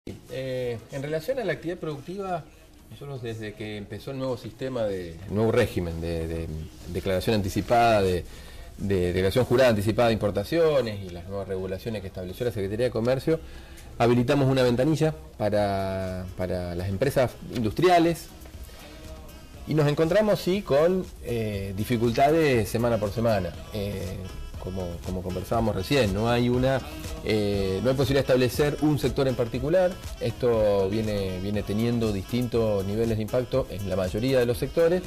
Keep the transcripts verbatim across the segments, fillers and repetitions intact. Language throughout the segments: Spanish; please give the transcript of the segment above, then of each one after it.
Eh, en relación a la actividad productiva, nosotros desde que empezó el nuevo sistema, de, el nuevo régimen de, de declaración anticipada, de, de declaración jurada anticipada de importaciones y las nuevas regulaciones que estableció la Secretaría de Comercio, habilitamos una ventanilla para, para las empresas industriales y nos encontramos sí con eh, dificultades semana por semana. Eh, Como, como conversábamos recién, no hay una eh, no hay posibilidad de establecer un sector en particular. Esto viene, viene teniendo distintos niveles de impacto en la mayoría de los sectores.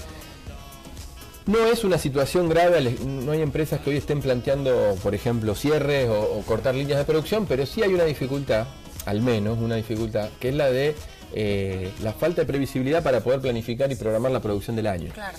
No es una situación grave, no hay empresas que hoy estén planteando, por ejemplo, cierres o, o cortar líneas de producción, pero sí hay una dificultad, al menos una dificultad, que es la de eh, la falta de previsibilidad para poder planificar y programar la producción del año. Claro.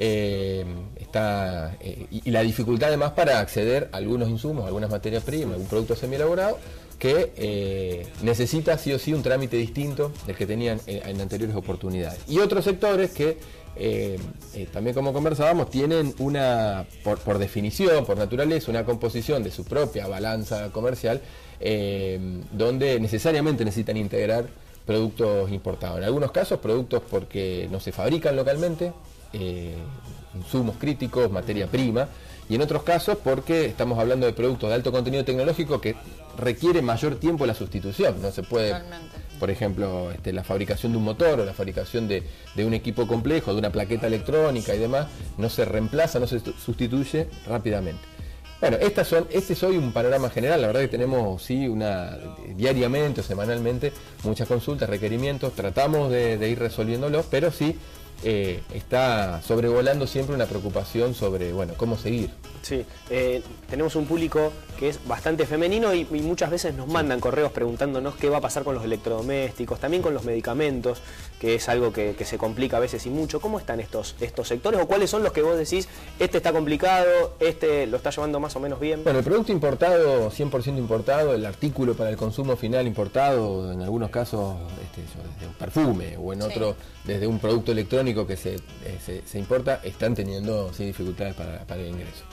Eh, está, eh, y, y la dificultad además para acceder a algunos insumos, algunas materias primas, algún producto semielaborado que eh, necesita sí o sí un trámite distinto del que tenían en, en anteriores oportunidades. Y otros sectores que eh, eh, también, como conversábamos, tienen una, por, por definición, por naturaleza, una composición de su propia balanza comercial eh, donde necesariamente necesitan integrar productos importados. En algunos casos productos porque no se fabrican localmente, Eh, insumos críticos, materia prima, y en otros casos porque estamos hablando de productos de alto contenido tecnológico que requiere mayor tiempo la sustitución. No se puede, Totalmente. por ejemplo, este, la fabricación de un motor o la fabricación de, de un equipo complejo, de una plaqueta electrónica y demás, no se reemplaza, no se sustituye rápidamente. Bueno, estas son, este es hoy un panorama general. La verdad que tenemos sí una diariamente o semanalmente muchas consultas, requerimientos, tratamos de, de ir resolviéndolos, pero sí Eh, está sobrevolando siempre una preocupación sobre, bueno, cómo seguir. Sí, eh, tenemos un público que es bastante femenino y, y muchas veces nos mandan sí. correos preguntándonos qué va a pasar con los electrodomésticos, también con los medicamentos, que es algo que, que se complica a veces y mucho. ¿Cómo están estos, estos sectores o cuáles son los que vos decís, este está complicado, este lo está llevando más o menos bien? Bueno, el producto importado, cien por ciento importado, el artículo para el consumo final importado, en algunos casos este, desde un perfume o en sí. otro desde un producto electrónico que se, eh, se, se importa, están teniendo sí, dificultades para, para el ingreso.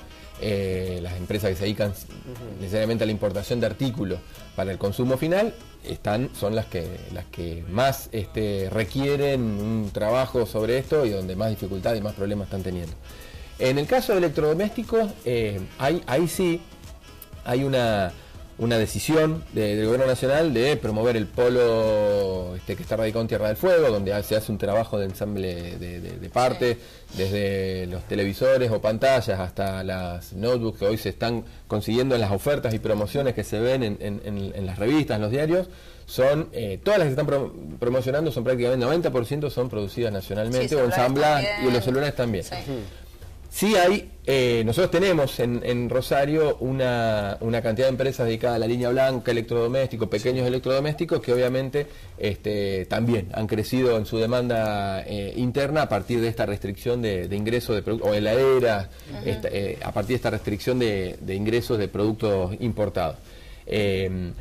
Eh, las empresas que se dedican uh-huh. necesariamente a la importación de artículos para el consumo final están, son las que, las que más este, requieren un trabajo sobre esto y donde más dificultad y más problemas están teniendo. En el caso de electrodomésticos, eh, hay, ahí sí hay una, una decisión de, del Gobierno Nacional de promover el polo este, que está radicado en Tierra del Fuego, donde se hace un trabajo de ensamble de, de, de partes, desde los televisores o pantallas hasta las notebooks que hoy se están consiguiendo en las ofertas y promociones que se ven en, en, en, en las revistas, en los diarios. Son, eh, todas las que se están pro, promocionando son prácticamente noventa por ciento son producidas nacionalmente sí, o ensambladas, y los celulares también. Sí. Sí hay, eh, nosotros tenemos en, en Rosario una, una cantidad de empresas dedicadas a la línea blanca, electrodomésticos, pequeños sí. electrodomésticos, que obviamente este, también han crecido en su demanda eh, interna a partir de esta restricción de, de ingresos de productos, o heladeras, uh-huh. esta, eh, a partir de esta restricción de, de ingresos de productos importados. Eh,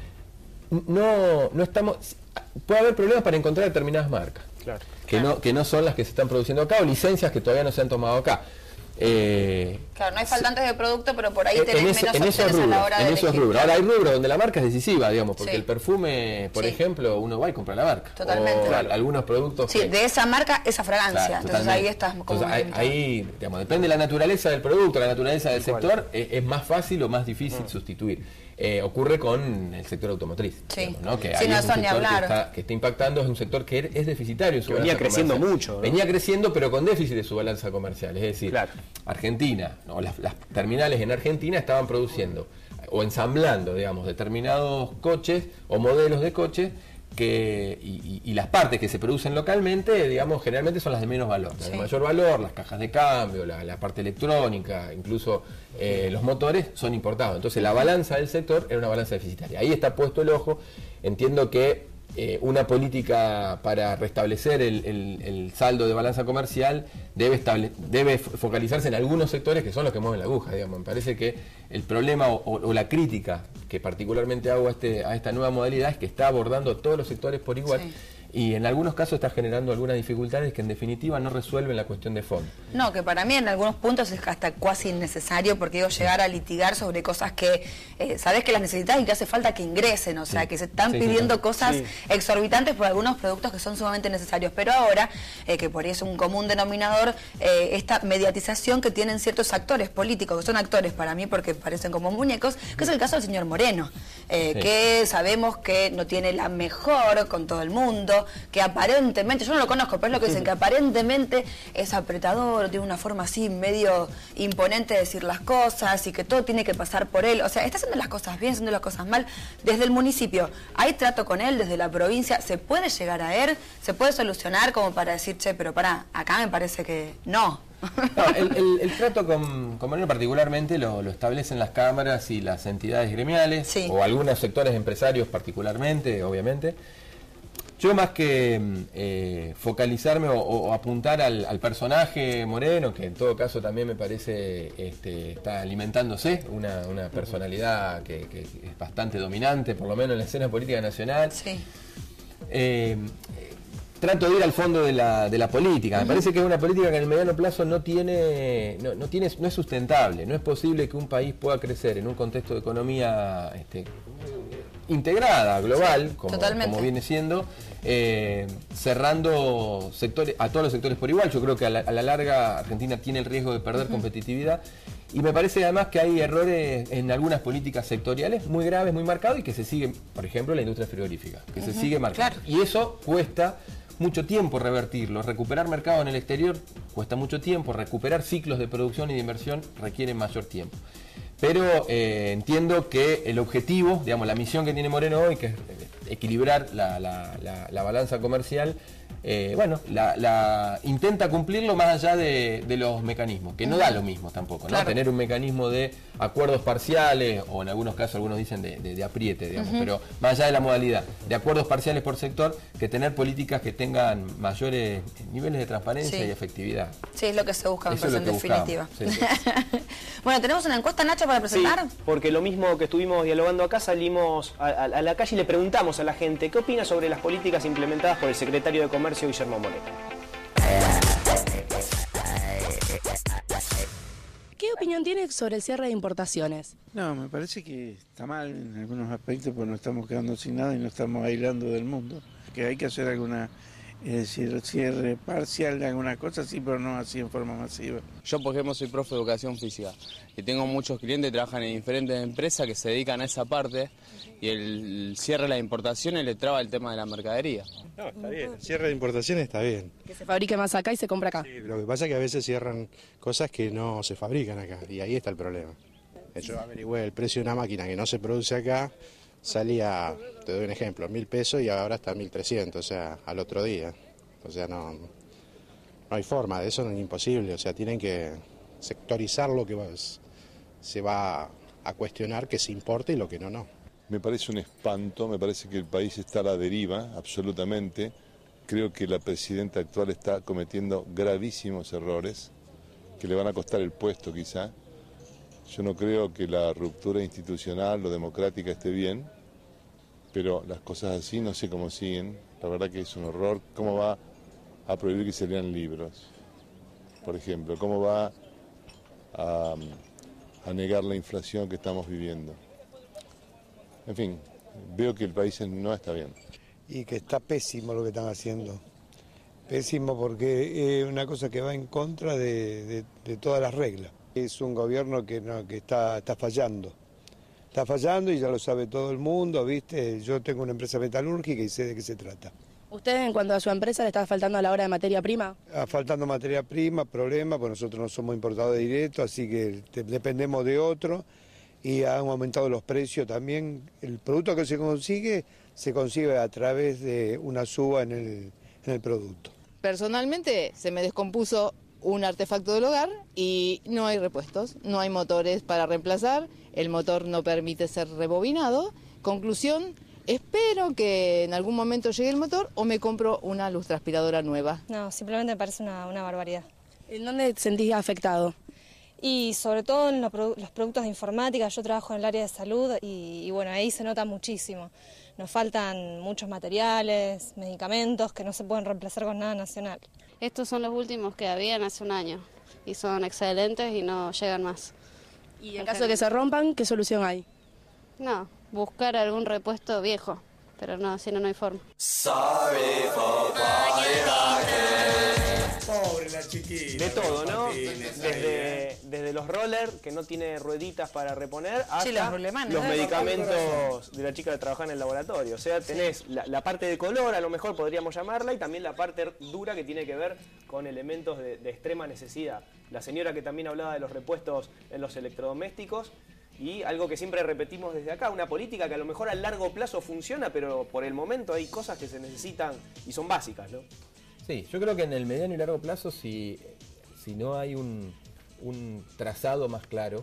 no, no estamos, puede haber problemas para encontrar determinadas marcas, claro. que, claro. No, que no son las que se están produciendo acá, o licencias que todavía no se han tomado acá. Eh, claro, no hay faltantes de producto, pero por ahí tenés en ese, menos en opciones rubros, a la hora de en esos elegir. rubros. Ahora hay rubros donde la marca es decisiva, digamos, porque sí. el perfume, por sí. ejemplo, uno va y compra la marca. Totalmente. O claro. algunos productos. Sí, que, de esa marca, esa fragancia. Claro, entonces ahí estás como. Entonces, ahí, ahí, digamos, depende de la naturaleza del producto, la naturaleza del Igual. sector, es, es más fácil o más difícil mm. sustituir. Eh, ocurre con el sector automotriz, sí. digamos, ¿no? Que sí, ahí no es un son sector ni hablar. que está, que está impactando, es un sector que es deficitario en su que venía creciendo comercial. mucho, ¿no? Venía creciendo, pero con déficit de su balanza comercial. Es decir, claro. Argentina, ¿no? las, las terminales en Argentina estaban produciendo o ensamblando, digamos, determinados coches o modelos de coches que y, y, y las partes que se producen localmente, digamos, generalmente son las de menos valor. Las sí. de mayor valor, las cajas de cambio, la, la parte electrónica, incluso eh, los motores son importados. Entonces la balanza del sector era una balanza deficitaria. Ahí está puesto el ojo. Entiendo que eh, una política para restablecer el, el, el saldo de balanza comercial debe, estable, debe focalizarse en algunos sectores que son los que mueven la aguja, digamos. Me parece que el problema o, o, o la crítica que particularmente hago a, este, a esta nueva modalidad es que está abordando todos los sectores por igual. Sí. y en algunos casos está generando algunas dificultades que en definitiva no resuelven la cuestión de fondo. No, que para mí en algunos puntos es hasta casi innecesario, porque digo, llegar a litigar sobre cosas que eh, sabes que las necesitas y que hace falta que ingresen, o sea, sí. que se están sí, pidiendo sí, cosas sí. exorbitantes por algunos productos que son sumamente necesarios, pero ahora, eh, que por ahí es un común denominador, eh, esta mediatización que tienen ciertos actores políticos, que son actores para mí porque parecen como muñecos, que es el caso del señor Moreno, eh, sí. que sabemos que no tiene la mejor con todo el mundo, que aparentemente, yo no lo conozco, pero es lo que dicen, que aparentemente es apretador, tiene una forma así medio imponente de decir las cosas y que todo tiene que pasar por él, o sea, está haciendo las cosas bien, haciendo las cosas mal, desde el municipio, ¿hay trato con él? Desde la provincia, ¿se puede llegar a él? ¿Se puede solucionar como para decir, che, pero pará, acá me parece que no? No, el, el, el trato con, con Moreno particularmente lo, lo establecen las cámaras y las entidades gremiales, sí. o algunos sectores empresarios particularmente, obviamente. Yo más que eh, focalizarme o, o apuntar al, al personaje Moreno, que en todo caso también me parece este, está alimentándose, una, una personalidad que, que es bastante dominante, por lo menos en la escena política nacional. Sí. Eh, Trato de ir al fondo de la, de la política. Me uh-huh. parece que es una política que en el mediano plazo no tiene, no, no tiene, no es sustentable. No es posible que un país pueda crecer en un contexto de economía este, integrada, global, sí, como, como viene siendo, eh, cerrando sectores, a todos los sectores por igual. Yo creo que a la, a la larga Argentina tiene el riesgo de perder uh-huh. competitividad. Y me parece además que hay errores en algunas políticas sectoriales muy graves, muy marcados, y que se siguen, por ejemplo, la industria frigorífica, que uh-huh. se sigue marcando. Claro. Y eso cuesta mucho tiempo revertirlo. Recuperar mercado en el exterior cuesta mucho tiempo, recuperar ciclos de producción y de inversión requiere mayor tiempo. Pero eh, entiendo que el objetivo, digamos, la misión que tiene Moreno hoy, que es equilibrar la, la, la, la balanza comercial, eh, bueno, la, la intenta cumplirlo más allá de, de los mecanismos, que no da lo mismo tampoco, ¿no? Claro. Tener un mecanismo de acuerdos parciales, o en algunos casos algunos dicen de, de, de apriete, digamos, uh-huh. pero más allá de la modalidad, de acuerdos parciales por sector, que tener políticas que tengan mayores niveles de transparencia sí. y efectividad. Sí, es lo que se busca, en definitiva. Sí, sí. Bueno, ¿tenemos una encuesta, Nacho, para presentar? Sí, porque lo mismo que estuvimos dialogando acá, salimos a, a, a la calle y le preguntamos a la gente qué opina sobre las políticas implementadas por el secretario de Comercio, Guillermo Moreno. ¿Qué opinión tiene sobre el cierre de importaciones? No, me parece que está mal en algunos aspectos porque nos estamos quedando sin nada y nos estamos aislando del mundo. Que hay que hacer alguna, es decir, cierre parcial de algunas cosas, sí, pero no así en forma masiva. Yo, por ejemplo, soy profe de educación física y tengo muchos clientes que trabajan en diferentes empresas que se dedican a esa parte y el cierre de las importaciones le traba el tema de la mercadería. No, está bien, el cierre de importaciones está bien. Que se fabrique más acá y se compra acá. Sí, lo que pasa es que a veces cierran cosas que no se fabrican acá y ahí está el problema. Yo averigüé el precio de una máquina que no se produce acá, salía, te doy un ejemplo, mil pesos y ahora está mil trescientos, o sea, al otro día. O sea, no, no hay forma, de eso es imposible, o sea, tienen que sectorizar lo que va, se va a cuestionar que se importe y lo que no, no. Me parece un espanto, me parece que el país está a la deriva, absolutamente. Creo que la presidenta actual está cometiendo gravísimos errores, que le van a costar el puesto quizá. Yo no creo que la ruptura institucional o democrática esté bien, pero las cosas así no sé cómo siguen. La verdad que es un horror. ¿Cómo va a prohibir que se lean libros, por ejemplo? ¿Cómo va a, a negar la inflación que estamos viviendo? En fin, veo que el país no está bien. Y que está pésimo lo que están haciendo. Pésimo porque es una cosa que va en contra de, de, de todas las reglas. Es un gobierno que, no, que está, está fallando. Está fallando y ya lo sabe todo el mundo, ¿viste? Yo tengo una empresa metalúrgica y sé de qué se trata. ¿Usted, en cuanto a su empresa, le está faltando a la hora de materia prima? Está faltando materia prima, problema, pues nosotros no somos importadores directos, así que te, dependemos de otro. Y han aumentado los precios también. El producto que se consigue, se consigue a través de una suba en el, en el producto. Personalmente se me descompuso un artefacto del hogar y no hay repuestos, no hay motores para reemplazar, el motor no permite ser rebobinado. Conclusión, espero que en algún momento llegue el motor o me compro una lustraspiradora nueva. No, simplemente me parece una, una barbaridad. ¿En dónde te sentís afectado? Y sobre todo en los, produ los productos de informática, yo trabajo en el área de salud y, y bueno, ahí se nota muchísimo. nos faltan muchos materiales, medicamentos que no se pueden reemplazar con nada nacional. Estos son los últimos que habían hace un año y son excelentes y no llegan más. Y en caso de que se rompan, ¿qué solución hay? No, buscar algún repuesto viejo, pero no, si no, no hay forma. Pobre la chiquita. De todo, ¿no? Desde, desde los rollers, que no tiene rueditas para reponer, hasta Sí, los rulemanes, los ¿eh? medicamentos de la chica que trabaja en el laboratorio. O sea, tenés sí. la, la parte de color, a lo mejor podríamos llamarla, y también la parte dura que tiene que ver con elementos de, de extrema necesidad. La señora que también hablaba de los repuestos en los electrodomésticos, y algo que siempre repetimos desde acá, una política que a lo mejor a largo plazo funciona, pero por el momento hay cosas que se necesitan y son básicas, ¿no? Sí, yo creo que en el mediano y largo plazo, si, si no hay un, un trazado más claro,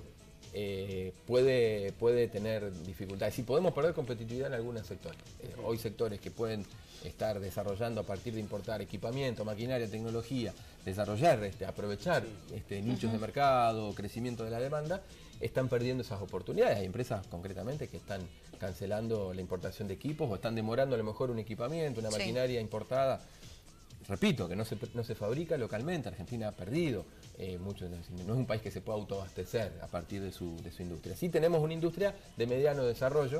eh, puede, puede tener dificultades. Si podemos perder competitividad en algunos sectores. Eh, hoy sectores que pueden estar desarrollando a partir de importar equipamiento, maquinaria, tecnología, desarrollar, este, aprovechar este, nichos uh-huh. de mercado, crecimiento de la demanda, están perdiendo esas oportunidades. Hay empresas concretamente que están cancelando la importación de equipos o están demorando a lo mejor un equipamiento, una sí. maquinaria importada. Repito, que no se, no se fabrica localmente. Argentina ha perdido eh, mucho, no es un país que se pueda autoabastecer a partir de su, de su industria. Sí tenemos una industria de mediano desarrollo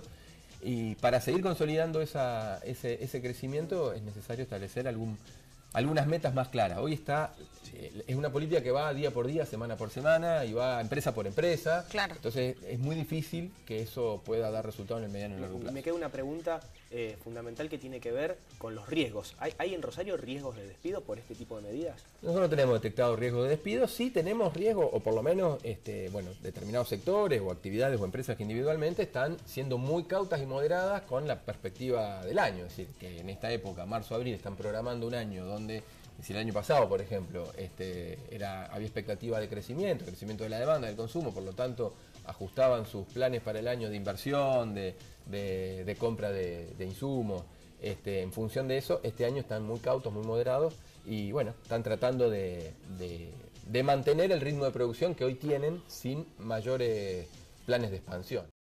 y para seguir consolidando esa, ese, ese crecimiento es necesario establecer algún, algunas metas más claras. Hoy está, eh, es una política que va día por día, semana por semana y va empresa por empresa. Claro. Entonces es muy difícil que eso pueda dar resultado en el mediano y largo plazo. Me queda una pregunta eh, fundamental que tiene que ver con los riesgos. ¿Hay, ¿Hay en Rosario riesgos de despido por este tipo de medidas? Nosotros no tenemos detectado riesgos de despido, sí tenemos riesgo, o por lo menos este, bueno, determinados sectores o actividades o empresas que individualmente están siendo muy cautas y moderadas con la perspectiva del año. Es decir, que en esta época, marzo-abril, están programando un año donde, si el año pasado, por ejemplo, este, era, había expectativa de crecimiento, crecimiento de la demanda, del consumo, por lo tanto ajustaban sus planes para el año de inversión, de, de, de compra de, de insumos. Este, en función de eso, este año están muy cautos, muy moderados y bueno, están tratando de, de, de mantener el ritmo de producción que hoy tienen sin mayores planes de expansión.